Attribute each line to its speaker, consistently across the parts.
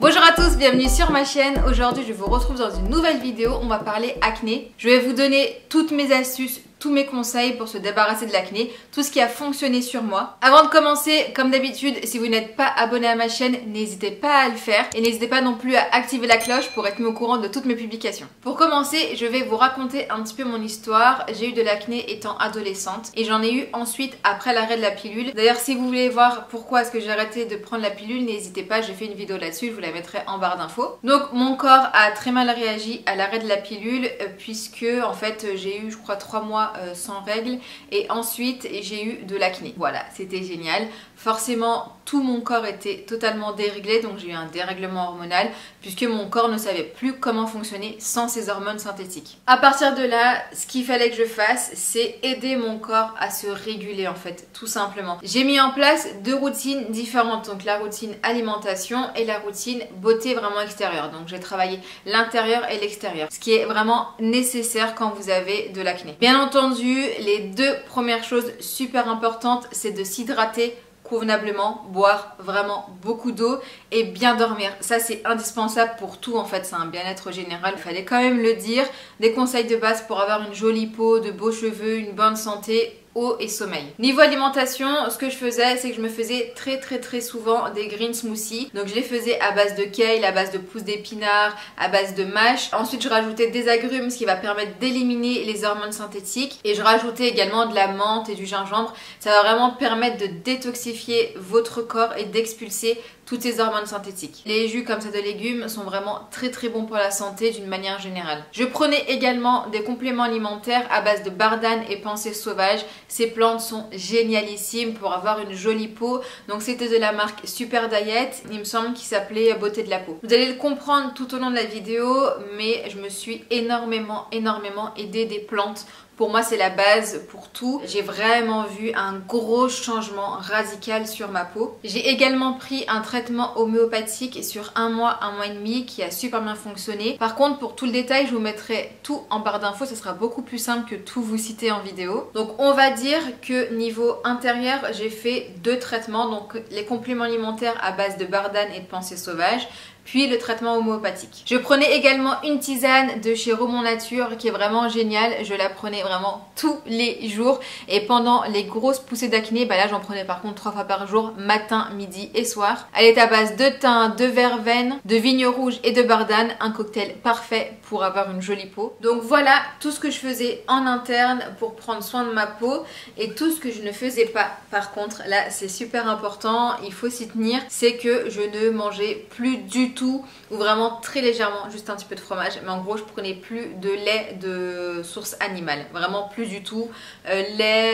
Speaker 1: Bonjour à tous, bienvenue sur ma chaîne. Aujourd'hui je vous retrouve dans une nouvelle vidéo, on va parler acné. Je vais vous donner toutes mes astuces, tous mes conseils pour se débarrasser de l'acné, tout ce qui a fonctionné sur moi. Avant de commencer, comme d'habitude, si vous n'êtes pas abonné à ma chaîne, n'hésitez pas à le faire et n'hésitez pas non plus à activer la cloche pour être mis au courant de toutes mes publications. Pour commencer, je vais vous raconter un petit peu mon histoire. J'ai eu de l'acné étant adolescente et j'en ai eu ensuite après l'arrêt de la pilule. D'ailleurs, si vous voulez voir pourquoi est-ce que j'ai arrêté de prendre la pilule, n'hésitez pas, j'ai fait une vidéo là-dessus, je vous la mettrai en barre d'infos. Donc mon corps a très mal réagi à l'arrêt de la pilule puisque en fait j'ai eu je crois 3 mois sans règles et ensuite j'ai eu de l'acné. Voilà, c'était génial. Forcément tout mon corps était totalement déréglé, donc j'ai eu un dérèglement hormonal puisque mon corps ne savait plus comment fonctionner sans ces hormones synthétiques. À partir de là, ce qu'il fallait que je fasse, c'est aider mon corps à se réguler en fait, tout simplement. J'ai mis en place 2 routines différentes, donc la routine alimentation et la routine beauté vraiment extérieure. Donc j'ai travaillé l'intérieur et l'extérieur, ce qui est vraiment nécessaire quand vous avez de l'acné. Bien entendu, les 2 premières choses super importantes, c'est de s'hydrater convenablement, boire vraiment beaucoup d'eau et bien dormir. Ça c'est indispensable pour tout en fait, c'est un bien-être général, il fallait quand même le dire. Des conseils de base pour avoir une jolie peau, de beaux cheveux, une bonne santé, eau et sommeil. Niveau alimentation, ce que je faisais, c'est que je me faisais très souvent des green smoothies. Donc je les faisais à base de kale, à base de pousses d'épinards, à base de mâche. Ensuite je rajoutais des agrumes, ce qui va permettre d'éliminer les hormones synthétiques. Et je rajoutais également de la menthe et du gingembre. Ça va vraiment permettre de détoxifier votre corps et d'expulser toutes ces hormones synthétiques. Les jus comme ça de légumes sont vraiment très bons pour la santé d'une manière générale. Je prenais également des compléments alimentaires à base de bardane et pensée sauvage. Ces plantes sont génialissimes pour avoir une jolie peau. Donc c'était de la marque Super Diet, il me semble qu'il s'appelait Beauté de la peau. Vous allez le comprendre tout au long de la vidéo, mais je me suis énormément aidée des plantes. Pour moi, c'est la base pour tout. J'ai vraiment vu un gros changement radical sur ma peau. J'ai également pris un traitement homéopathique sur 1 mois et demi qui a super bien fonctionné. Par contre, pour tout le détail, je vous mettrai tout en barre d'infos. Ça sera beaucoup plus simple que tout vous citer en vidéo. Donc, on va dire que niveau intérieur, j'ai fait 2 traitements. Donc, les compléments alimentaires à base de bardane et de pensée sauvage, puis le traitement homéopathique. Je prenais également une tisane de chez Romont Nature qui est vraiment géniale. Je la prenais vraiment tous les jours et pendant les grosses poussées d'acné, bah là j'en prenais par contre 3 fois par jour, matin, midi et soir. Elle est à base de thym, de verveine, de vigne rouge et de bardane, un cocktail parfait pour avoir une jolie peau. Donc voilà tout ce que je faisais en interne pour prendre soin de ma peau et tout ce que je ne faisais pas. Par contre, là c'est super important, il faut s'y tenir, c'est que je ne mangeais plus du tout ou vraiment très légèrement, juste un petit peu de fromage, mais en gros je prenais plus de lait de source animale, vraiment plus du tout. Lait,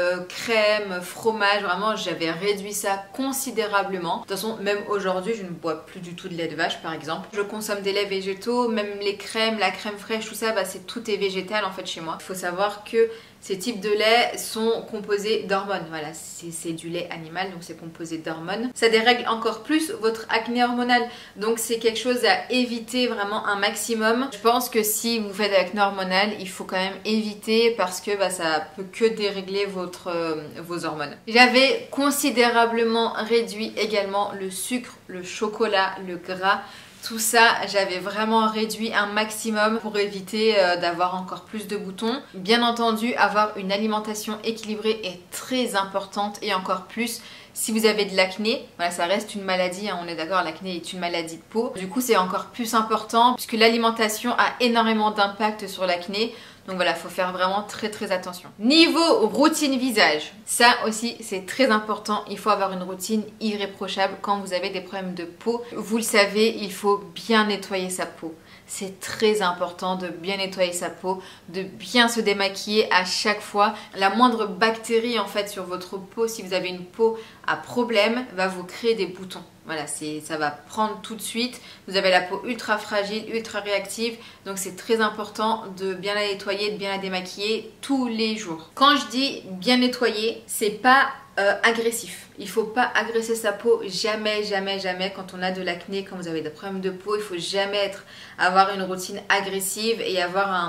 Speaker 1: crème, fromage, vraiment j'avais réduit ça considérablement. De toute façon même aujourd'hui je ne bois plus du tout de lait de vache par exemple. Je consomme des laits végétaux, même les crèmes, la crème fraîche, tout ça, bah, tout est végétal en fait chez moi. Il faut savoir que ces types de lait sont composés d'hormones. Voilà, c'est du lait animal, donc c'est composé d'hormones. Ça dérègle encore plus votre acné hormonal. Donc c'est quelque chose à éviter vraiment un maximum. Je pense que si vous faites de l'acné hormonal, il faut quand même éviter parce que bah, ça peut que dérégler vos hormones. J'avais considérablement réduit également le sucre, le chocolat, le gras. Tout ça, j'avais vraiment réduit un maximum pour éviter d'avoir encore plus de boutons. Bien entendu, avoir une alimentation équilibrée est très importante et encore plus si vous avez de l'acné. Voilà, ça reste une maladie, hein, on est d'accord, l'acné est une maladie de peau. Du coup, c'est encore plus important puisque l'alimentation a énormément d'impact sur l'acné. Donc voilà, il faut faire vraiment très attention. Niveau routine visage, ça aussi c'est très important. Il faut avoir une routine irréprochable quand vous avez des problèmes de peau. Vous le savez, il faut bien nettoyer sa peau. C'est très important de bien nettoyer sa peau, de bien se démaquiller à chaque fois. La moindre bactérie en fait sur votre peau, si vous avez une peau à problème, va vous créer des boutons. Voilà, ça va prendre tout de suite. Vous avez la peau ultra fragile, ultra réactive. Donc c'est très important de bien la nettoyer, de bien la démaquiller tous les jours. Quand je dis bien nettoyer, c'est pas agressif. Il faut pas agresser sa peau, jamais quand on a de l'acné, quand vous avez des problèmes de peau, il faut jamais avoir une routine agressive et avoir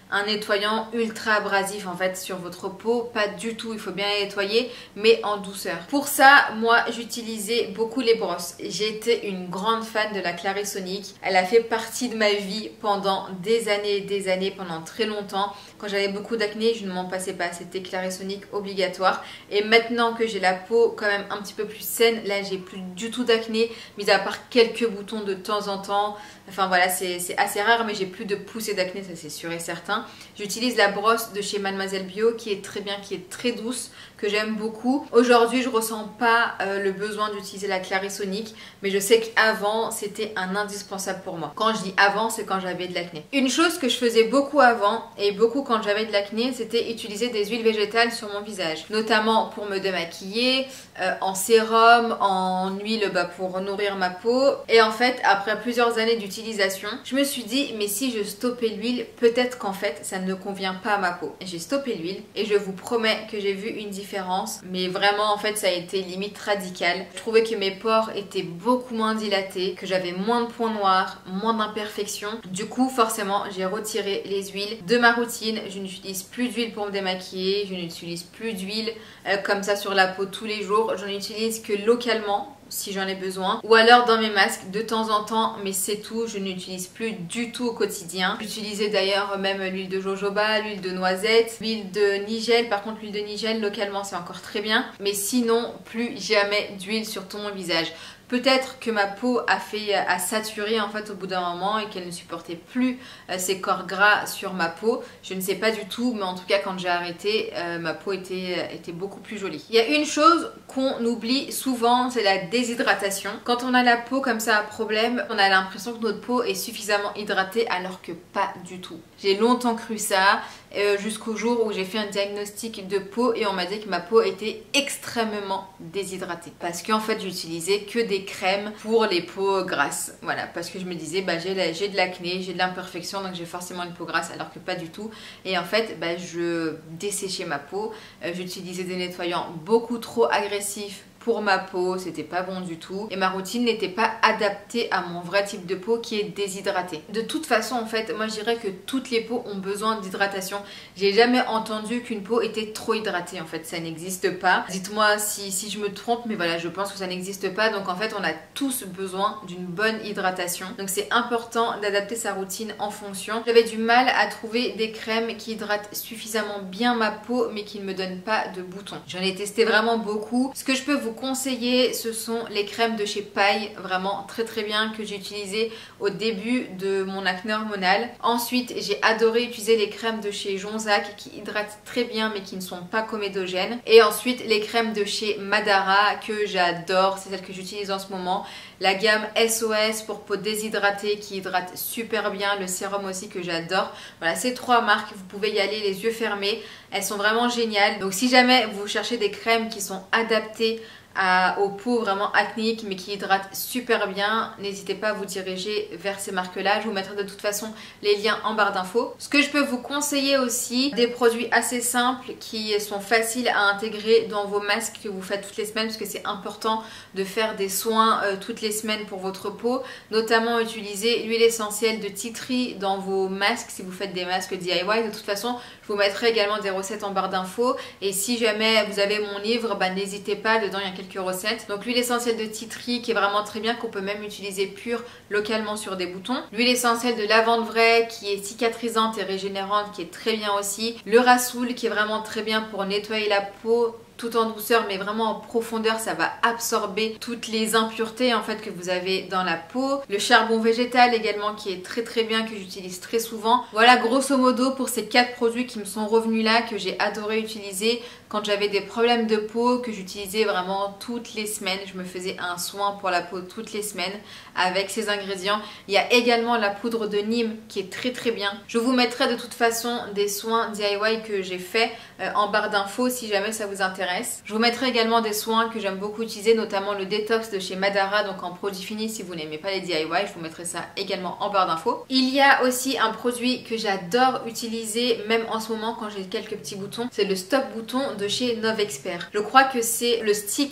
Speaker 1: un nettoyant ultra abrasif en fait sur votre peau, pas du tout, il faut bien nettoyer mais en douceur. Pour ça, moi j'utilisais beaucoup les brosses. J'étais une grande fan de la Clarisonic, elle a fait partie de ma vie pendant des années, pendant très longtemps. Quand j'avais beaucoup d'acné, je ne m'en passais pas, c'était Clarisonic obligatoire. Et maintenant que j'ai la peau quand même un petit peu plus saine, là j'ai plus du tout d'acné, mis à part quelques boutons de temps en temps. Enfin voilà, c'est assez rare, mais j'ai plus de poussées d'acné, ça c'est sûr et certain. J'utilise la brosse de chez Mademoiselle Bio qui est très bien, qui est très douce, que j'aime beaucoup. Aujourd'hui, je ressens pas le besoin d'utiliser la Clarisonic, mais je sais qu'avant, c'était un indispensable pour moi. Quand je dis avant, c'est quand j'avais de l'acné. Une chose que je faisais beaucoup avant, et beaucoup quand j'avais de l'acné, c'était utiliser des huiles végétales sur mon visage. Notamment pour me démaquiller, en sérum, en huile pour nourrir ma peau. Et en fait, après plusieurs années d'utilisation, je me suis dit, mais si je stoppais l'huile, peut-être qu'en fait, ça ne convient pas à ma peau. J'ai stoppé l'huile et je vous promets que j'ai vu une différence. Mais vraiment, en fait, ça a été limite radical. Je trouvais que mes pores étaient beaucoup moins dilatés, que j'avais moins de points noirs, moins d'imperfections. Du coup, forcément, j'ai retiré les huiles de ma routine. Je n'utilise plus d'huile pour me démaquiller, je n'utilise plus d'huile comme ça sur la peau tous les jours. J'en utilise que localement si j'en ai besoin, ou alors dans mes masques de temps en temps, mais c'est tout. Je n'utilise plus du tout au quotidien. J'utilisais d'ailleurs même l'huile de jojoba, l'huile de noisette, l'huile de nigel. Par contre l'huile de nigel localement c'est encore très bien, mais sinon plus jamais d'huile sur tout mon visage. Peut-être que ma peau a saturé en fait au bout d'un moment et qu'elle ne supportait plus ces corps gras sur ma peau. Je ne sais pas du tout, mais en tout cas quand j'ai arrêté, ma peau était beaucoup plus jolie. Il y a une chose qu'on oublie souvent, c'est la déshydratation. Quand on a la peau comme ça à problème, on a l'impression que notre peau est suffisamment hydratée alors que pas du tout. J'ai longtemps cru ça. Jusqu'au jour où j'ai fait un diagnostic de peau et on m'a dit que ma peau était extrêmement déshydratée parce qu'en fait j'utilisais que des crèmes pour les peaux grasses, voilà, parce que je me disais j'ai de l'acné, j'ai de l'imperfection donc j'ai forcément une peau grasse alors que pas du tout. Et en fait je desséchais ma peau, j'utilisais des nettoyants beaucoup trop agressifs pour ma peau, c'était pas bon du tout et ma routine n'était pas adaptée à mon vrai type de peau qui est déshydratée. De toute façon en fait, moi je dirais que toutes les peaux ont besoin d'hydratation. J'ai jamais entendu qu'une peau était trop hydratée, en fait ça n'existe pas. Dites-moi si je me trompe, mais voilà, je pense que ça n'existe pas. Donc en fait on a tous besoin d'une bonne hydratation, donc c'est important d'adapter sa routine en fonction. J'avais du mal à trouver des crèmes qui hydratent suffisamment bien ma peau mais qui ne me donnent pas de boutons. J'en ai testé vraiment beaucoup. Ce que je peux vous conseiller, ce sont les crèmes de chez Paille, vraiment très très bien, que j'ai utilisé au début de mon acné hormonal. Ensuite j'ai adoré utiliser les crèmes de chez Jonzac qui hydratent très bien mais qui ne sont pas comédogènes. Et ensuite les crèmes de chez Madara que j'adore, c'est celle que j'utilise en ce moment. La gamme SOS pour peau déshydratée qui hydrate super bien, le sérum aussi que j'adore. Voilà, ces trois marques, vous pouvez y aller les yeux fermés, elles sont vraiment géniales. Donc si jamais vous cherchez des crèmes qui sont adaptées aux peaux vraiment acnéiques mais qui hydratent super bien, n'hésitez pas à vous diriger vers ces marques là. Je vous mettrai de toute façon les liens en barre d'infos. Ce que je peux vous conseiller aussi, des produits assez simples qui sont faciles à intégrer dans vos masques que vous faites toutes les semaines, parce que c'est important de faire des soins toutes les semaines pour votre peau. Notamment utiliser l'huile essentielle de tea tree dans vos masques si vous faites des masques DIY. De toute façon je vous mettrai également des recettes en barre d'infos, et si jamais vous avez mon livre, n'hésitez pas, dedans il y a quelques recettes. Donc l'huile essentielle de tea tree qui est vraiment très bien, qu'on peut même utiliser pure localement sur des boutons. L'huile essentielle de lavande vraie qui est cicatrisante et régénérante, qui est très bien aussi. Le rassoul qui est vraiment très bien pour nettoyer la peau tout en douceur mais vraiment en profondeur, ça va absorber toutes les impuretés en fait que vous avez dans la peau. Le charbon végétal également qui est très très bien, que j'utilise très souvent. Voilà grosso modo pour ces 4 produits qui me sont revenus là, que j'ai adoré utiliser quand j'avais des problèmes de peau, que j'utilisais vraiment toutes les semaines. Je me faisais un soin pour la peau toutes les semaines avec ces ingrédients. Il y a également la poudre de Nîmes qui est très très bien. Je vous mettrai de toute façon des soins DIY que j'ai fait en barre d'infos si jamais ça vous intéresse. Je vous mettrai également des soins que j'aime beaucoup utiliser, notamment le détox de chez Madara, donc en produit fini si vous n'aimez pas les DIY. Je vous mettrai ça également en barre d'infos. Il y a aussi un produit que j'adore utiliser même en ce moment quand j'ai quelques petits boutons, c'est le stop bouton de chez Novexpert. Je crois que c'est le stick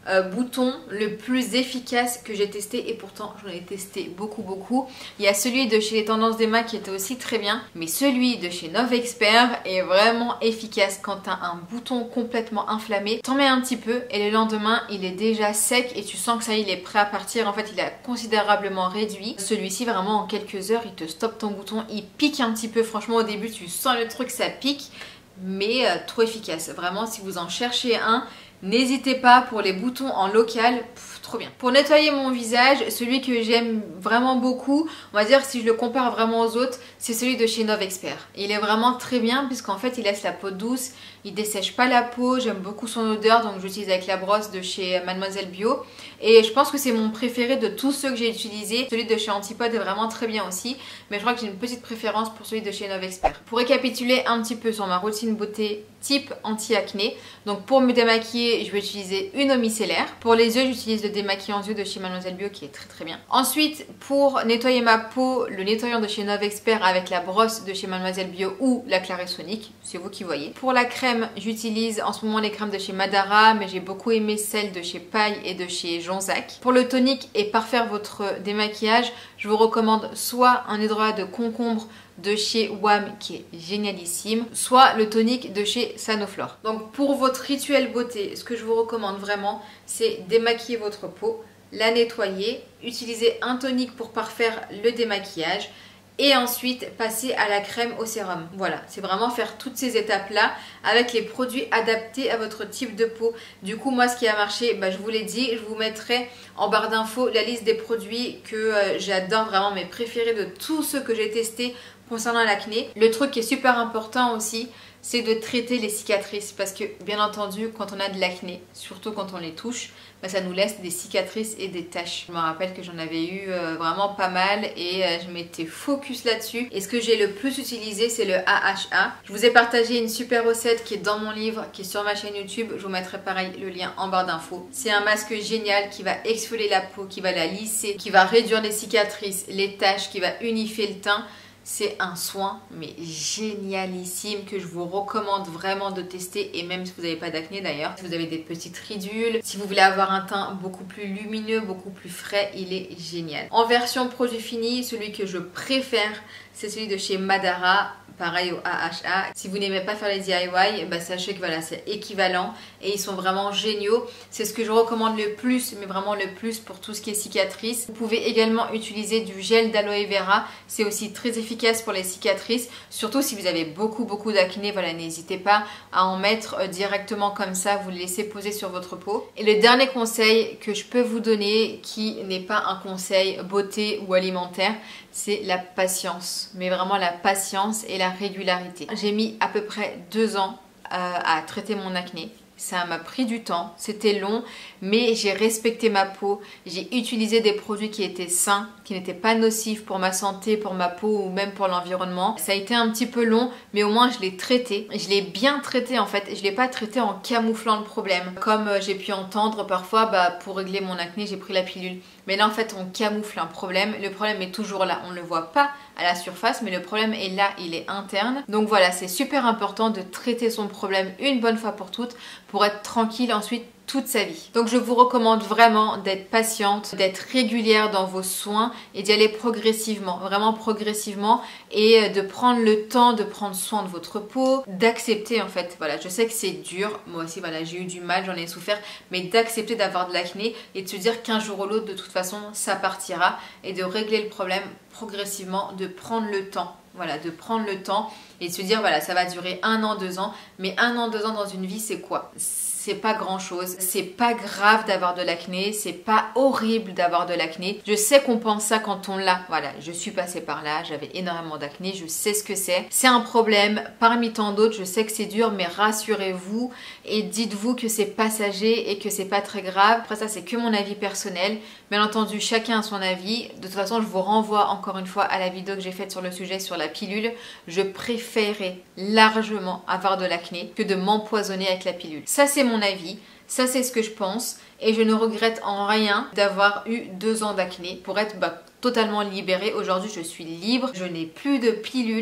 Speaker 1: bouton le plus efficace que j'ai testé, et pourtant j'en ai testé beaucoup. Il y a celui de chez les Tendances d'Emma qui était aussi très bien, mais celui de chez Novexpert est vraiment efficace. Quand tu as un bouton complètement inflammé, t'en mets un petit peu et le lendemain il est déjà sec et tu sens que ça y est, il est prêt à partir. En fait il a considérablement réduit. Celui-ci vraiment en quelques heures il te stoppe ton bouton, il pique un petit peu, franchement au début tu sens le truc, ça pique, mais trop efficace. Vraiment, si vous en cherchez un, n'hésitez pas. Pour les boutons en local, trop bien. Pour nettoyer mon visage, celui que j'aime vraiment beaucoup, on va dire si je le compare vraiment aux autres, c'est celui de chez Novexpert. Il est vraiment très bien puisqu'en fait il laisse la peau douce, il dessèche pas la peau, j'aime beaucoup son odeur, donc j'utilise avec la brosse de chez Mademoiselle Bio. Et je pense que c'est mon préféré de tous ceux que j'ai utilisés. Celui de chez Antipode est vraiment très bien aussi, mais je crois que j'ai une petite préférence pour celui de chez Novexpert. Pour récapituler un petit peu sur ma routine beauté type anti-acné, donc pour me démaquiller, je vais utiliser une eau micellaire. Pour les yeux, j'utilise le démaquillant yeux de chez Mademoiselle Bio qui est très bien. Ensuite, pour nettoyer ma peau, le nettoyant de chez Novexpert avec la brosse de chez Mademoiselle Bio ou la Clarisonic, c'est vous qui voyez. Pour la crème, j'utilise en ce moment les crèmes de chez Madara, mais j'ai beaucoup aimé celles de chez Paille et de chez Jonzac. Pour le tonique et parfaire votre démaquillage, je vous recommande soit un hydrolat de concombre de chez WAM qui est génialissime, soit le tonique de chez Sanoflore. Donc pour votre rituel beauté, ce que je vous recommande vraiment, c'est démaquiller votre peau, la nettoyer, utiliser un tonique pour parfaire le démaquillage et ensuite passer à la crème au sérum. Voilà, c'est vraiment faire toutes ces étapes-là avec les produits adaptés à votre type de peau. Du coup, moi, ce qui a marché, je vous l'ai dit, je vous mettrai en barre d'infos la liste des produits que j'adore, vraiment mes préférés de tous ceux que j'ai testés concernant l'acné. Le truc qui est super important aussi, c'est de traiter les cicatrices parce que bien entendu quand on a de l'acné, surtout quand on les touche, ça nous laisse des cicatrices et des taches. Je me rappelle que j'en avais eu vraiment pas mal et je m'étais focus là-dessus. Et ce que j'ai le plus utilisé, c'est le AHA. Je vous ai partagé une super recette qui est dans mon livre, qui est sur ma chaîne YouTube. Je vous mettrai pareil le lien en barre d'infos. C'est un masque génial qui va exfolier la peau, qui va la lisser, qui va réduire les cicatrices, les taches, qui va unifier le teint. C'est un soin mais génialissime que je vous recommande vraiment de tester, et même si vous n'avez pas d'acné d'ailleurs, si vous avez des petites ridules, si vous voulez avoir un teint beaucoup plus lumineux, beaucoup plus frais, il est génial. En version produit fini, celui que je préfère, c'est celui de chez Madara. Pareil au AHA. Si vous n'aimez pas faire les DIY, sachez que voilà, c'est équivalent et ils sont vraiment géniaux. C'est ce que je recommande le plus, mais vraiment le plus pour tout ce qui est cicatrices. Vous pouvez également utiliser du gel d'aloe vera. C'est aussi très efficace pour les cicatrices. Surtout si vous avez beaucoup d'acné, voilà, n'hésitez pas à en mettre directement comme ça. Vous le laissez poser sur votre peau. Et le dernier conseil que je peux vous donner, qui n'est pas un conseil beauté ou alimentaire, c'est la patience. Mais vraiment la patience et la régularité. J'ai mis à peu près 2 ans à traiter mon acné. Ça m'a pris du temps, c'était long, mais j'ai respecté ma peau. J'ai utilisé des produits qui étaient sains, qui n'étaient pas nocifs pour ma santé, pour ma peau ou même pour l'environnement. Ça a été un petit peu long, mais au moins je l'ai traité. Je l'ai bien traité en fait. Je ne l'ai pas traité en camouflant le problème. Comme j'ai pu entendre parfois, pour régler mon acné, j'ai pris la pilule. Mais là en fait on camoufle un problème. Le problème est toujours là, on ne le voit pas à la surface, mais le problème est là, il est interne. Donc voilà, c'est super important de traiter son problème une bonne fois pour toutes pour être tranquille ensuite toute sa vie. Donc je vous recommande vraiment d'être patiente, d'être régulière dans vos soins et d'y aller progressivement, vraiment progressivement, et de prendre le temps de prendre soin de votre peau, d'accepter en fait, voilà, je sais que c'est dur, moi aussi voilà, j'ai eu du mal, j'en ai souffert, mais d'accepter d'avoir de l'acné et de se dire qu'un jour ou l'autre de toute façon ça partira, et de régler le problème progressivement, de prendre le temps. Voilà, de prendre le temps et de se dire voilà, ça va durer 1 an, 2 ans, mais 1 an, 2 ans dans une vie, c'est quoi? C'est pas grand chose, c'est pas grave d'avoir de l'acné, c'est pas horrible d'avoir de l'acné. Je sais qu'on pense ça quand on l'a, voilà, je suis passée par là, j'avais énormément d'acné, je sais ce que c'est. C'est un problème parmi tant d'autres, je sais que c'est dur, mais rassurez-vous et dites-vous que c'est passager et que c'est pas très grave. Après ça, c'est que mon avis personnel, bien entendu chacun a son avis. De toute façon, je vous renvoie encore une fois à la vidéo que j'ai faite sur le sujet sur la pilule. Je préférais largement avoir de l'acné que de m'empoisonner avec la pilule. Ça c'est mon avis, ça c'est ce que je pense, et je ne regrette en rien d'avoir eu 2 ans d'acné pour être totalement libérée. Aujourd'hui je suis libre, je n'ai plus de pilule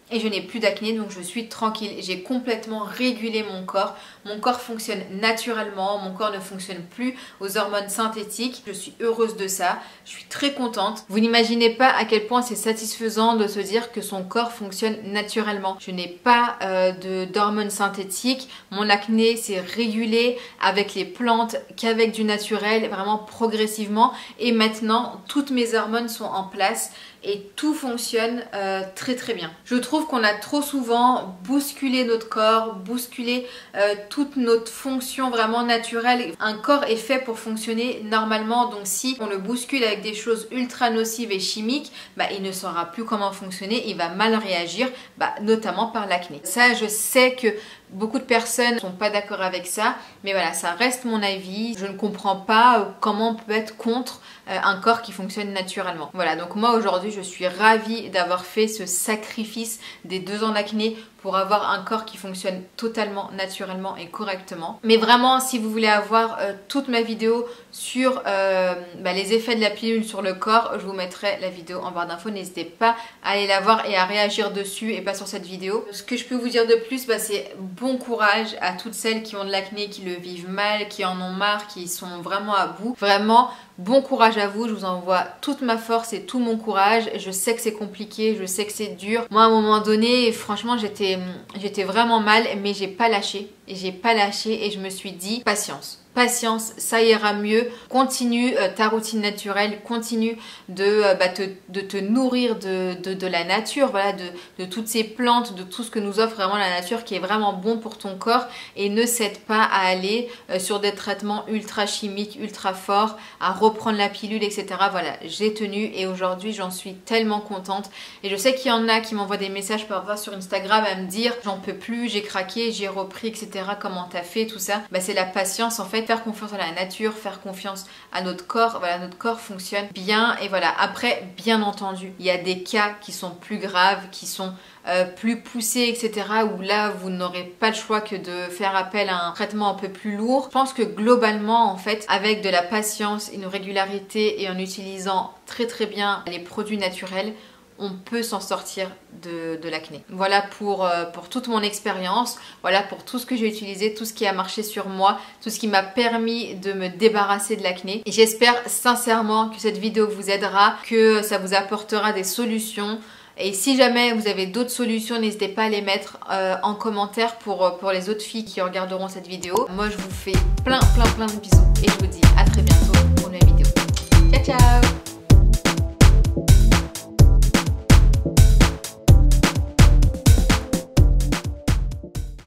Speaker 1: et je n'ai plus d'acné, donc je suis tranquille. J'ai complètement régulé mon corps fonctionne naturellement, mon corps ne fonctionne plus aux hormones synthétiques. Je suis heureuse de ça, je suis très contente. Vous n'imaginez pas à quel point c'est satisfaisant de se dire que son corps fonctionne naturellement. Je n'ai pas d'hormones synthétiques, mon acné s'est régulé avec les plantes qu'avec du naturel, vraiment progressivement, et maintenant toutes mes hormones sont en place et tout fonctionne très très bien. Je trouve qu'on a trop souvent bousculé notre corps, bousculé toute notre fonction vraiment naturelle. Un corps est fait pour fonctionner normalement, donc si on le bouscule avec des choses ultra nocives et chimiques, il ne saura plus comment fonctionner, il va mal réagir, notamment par l'acné. Ça, je sais que beaucoup de personnes ne sont pas d'accord avec ça, mais voilà, ça reste mon avis. Je ne comprends pas comment on peut être contre un corps qui fonctionne naturellement. Voilà, donc moi aujourd'hui je suis ravie d'avoir fait ce sacrifice des 2 ans d'acné pour avoir un corps qui fonctionne totalement naturellement et correctement. Mais vraiment, si vous voulez avoir toute ma vidéo sur les effets de la pilule sur le corps, je vous mettrai la vidéo en barre d'infos. N'hésitez pas à aller la voir et à réagir dessus et pas sur cette vidéo. Ce que je peux vous dire de plus, c'est bon courage à toutes celles qui ont de l'acné, qui le vivent mal, qui en ont marre, qui sont vraiment à bout. Vraiment, bon courage à vous, je vous envoie toute ma force et tout mon courage. Je sais que c'est compliqué, je sais que c'est dur. Moi à un moment donné, franchement j'étais vraiment mal, mais j'ai pas lâché. Et je me suis dit patience. Patience, ça ira mieux. Continue ta routine naturelle, continue de te nourrir de la nature, voilà, de toutes ces plantes, de tout ce que nous offre vraiment la nature qui est vraiment bon pour ton corps, et ne cède pas à aller sur des traitements ultra chimiques, ultra forts, à reprendre la pilule, etc. Voilà, j'ai tenu et aujourd'hui j'en suis tellement contente. Et je sais qu'il y en a qui m'envoient des messages parfois sur Instagram à me dire j'en peux plus, j'ai craqué, j'ai repris, etc. Comment t'as fait, tout ça. C'est la patience en fait. Faire confiance à la nature, faire confiance à notre corps. Voilà, notre corps fonctionne bien. Et voilà, après, bien entendu, il y a des cas qui sont plus graves, qui sont plus poussés, etc. où là, vous n'aurez pas le choix que de faire appel à un traitement un peu plus lourd. Je pense que globalement, en fait, avec de la patience, une régularité et en utilisant très très bien les produits naturels, on peut s'en sortir de l'acné. Voilà pour toute mon expérience, voilà pour tout ce que j'ai utilisé, tout ce qui a marché sur moi, tout ce qui m'a permis de me débarrasser de l'acné. Et j'espère sincèrement que cette vidéo vous aidera, que ça vous apportera des solutions. Et si jamais vous avez d'autres solutions, n'hésitez pas à les mettre en commentaire pour les autres filles qui regarderont cette vidéo. Moi je vous fais plein de bisous et je vous dis